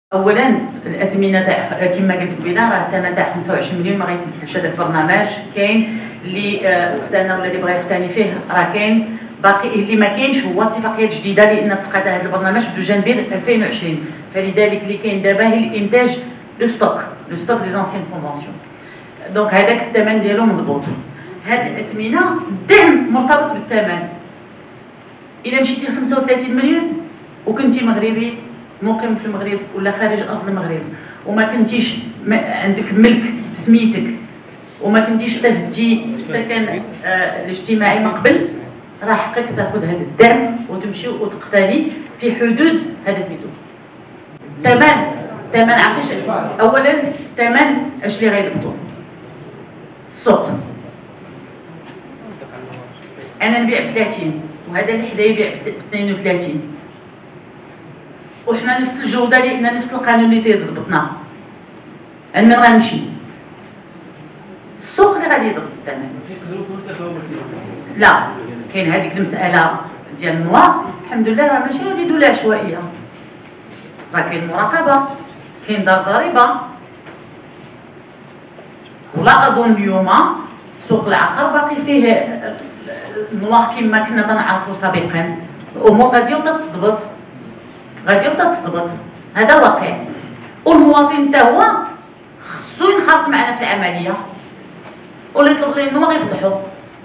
اولا الاثمنه تاع كما قلت قبيله راه الثمن تاع 25 مليون ما غيتبدلش. هذا البرنامج كاين اللي اختنا ولا اللي بغى يقتني فيه راه كاين باقي. اللي ما كاينش هو اتفاقيات جديده لان تبقى هذا البرنامج بدو جانفير 2020. فلذلك اللي كاين دابا هي الانتاج لو ستوك دي زانسيين كونفونسيون. دونك هذاك الثمن ديالو مضبوط. هاد الاثمنه الدعم مرتبط بالثمن. الا مشيتي ل 35 مليون وكنتي مغربي مقيم في المغرب ولا خارج ارض المغرب وما كنتيش عندك ملك بسميتك وما كنتيش استفدتي بالسكن الاجتماعي من قبل، راه حقك تاخذ هذا الدعم وتمشي وتقتني في حدود هذا سميتو ثمن عرفتيش. اولا ثمن اش اللي غيضبطوا السوق. انا نبيع ب 30 وهذا اللي حدايا يبيع ب 32 وحنا نفس الجوده لان نفس القانون اللي تيضبطنا. من غنمشي السوق اللي غادي يضبط الثمن. لا كاين هذيك المساله ديال النوار الحمد لله راه ماشي هذه دوله عشوائيه، راه كاين مراقبه، كاين دار ضريبه. ولا اظن اليوم سوق العقار باقي فيه النوار كما كنا تنعرفوا سابقا. الامور غادي تضبط هذا واقع. والمواطن حتى هو خصو ينخرط معنا في العمليه واللي يطلب لي النوار يفضحوا.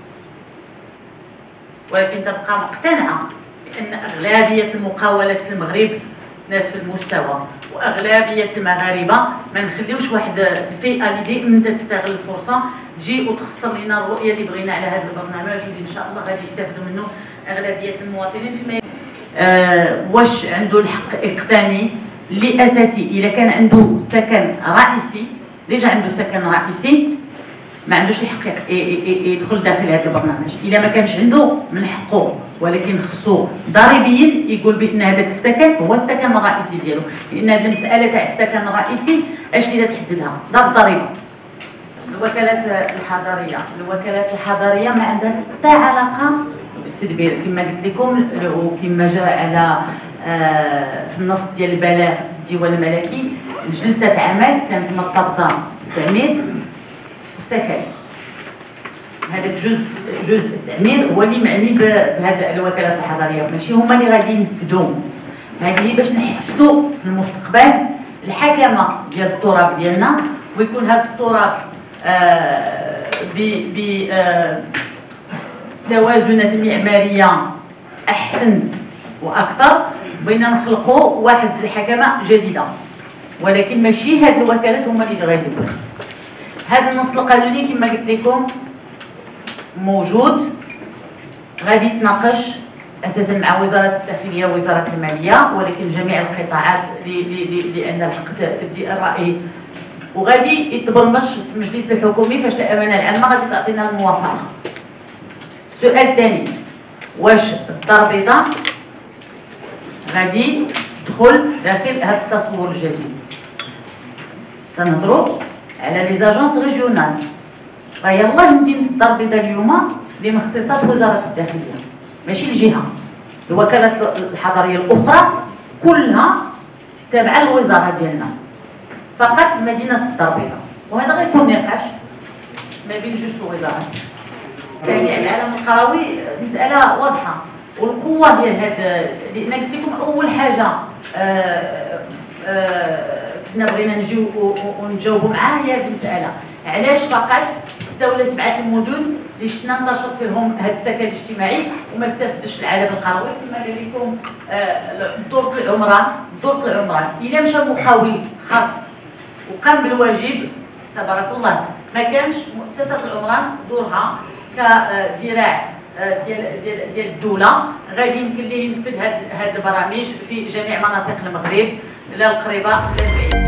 ولكن تبقى مقتنعه بان اغلبيه المقاولات في المغرب ناس في المستوى واغلبيه المغاربه ما نخليوش واحد الفئه اللي دائما تستغل الفرصه تجي وتخسر لنا الرؤيه اللي بغينا على هذا البرنامج واللي ان شاء الله غادي يستافدوا منه اغلبيه المواطنين. فيما واش عنده الحق يقتني اللي اساسي اذا كان عنده سكن رئيسي، ديجا عنده سكن رئيسي ما عندوش الحق يدخل داخل هذا البرنامج. اذا ما كانش عنده من حقه ولكن خصو ضريبيا يقول بان هذاك السكن هو السكن الرئيسي ديالو، لان هذه المساله تاع السكن الرئيسي اش اللي تحددها؟ دار الضريبه. الوكالات الحضريه ما عندها حتى علاقه بالتدبير كما قلت لكم، وكما جاء على في النص ديال البلاغ في الديوان الملكي. جلسه عمل كانت مرتبطه بالتعمير والسكن. هذاك جزء التعمير هو اللي معني بهذه الوكالات الحضريه، ماشي هما اللي غادي ينفذوا. هذه باش نحسنوا في المستقبل الحكمه ديال التراب ديالنا، ويكون هذا التراب بتوازنات معماريه احسن واكثر، بغينا نخلقوا واحد الحكمه جديده. ولكن ماشي هاد الوكالات هما اللي غيديروا. هذا النص القانوني كما قلت لكم موجود، غادي يتناقش اساسا مع وزاره الداخليه ووزاره الماليه، ولكن جميع القطاعات اللي عندها الحق تبديل الراي، وغادي يتبرمج في المجلس الحكومي فاش الامانه العامه غادي تعطينا الموافقه. السؤال الثاني، واش الدار البيضاء غادي تدخل داخل هذا التصور الجديد؟ تنهضروا على لي زاجونس ريجيونال. راه يلاه مدينه الدار البيضاء اليوم اللي من اختصاص وزاره الداخليه، ماشي الجهه. الوكالات الحضريه الاخرى كلها تابعه للوزاره ديالنا، فقط مدينه الدار البيضاء. وهذا غيكون نقاش ما بين جوج الوزارات. ثاني العالم القروي مساله واضحه، والقوه ديال هذا لان قلت لكم اول حاجه كنا بغينا نجيو ونجاوبوا معاه هي هذه المساله. علاش فقط 6 ولا 7 المدن اللي شفنا انتشر فيهم هذا السكن الاجتماعي وما استفدش العالم القروي؟ كما قال لكم دورة العمران الا مشى مقاول خاص وقام بالواجب تبارك الله، ما كانش مؤسسه العمران دورها كذراع ديال الدوله غادي يمكن ليه ينفذ هذه البرامج في جميع مناطق المغرب، لا القريبه لا البعيده.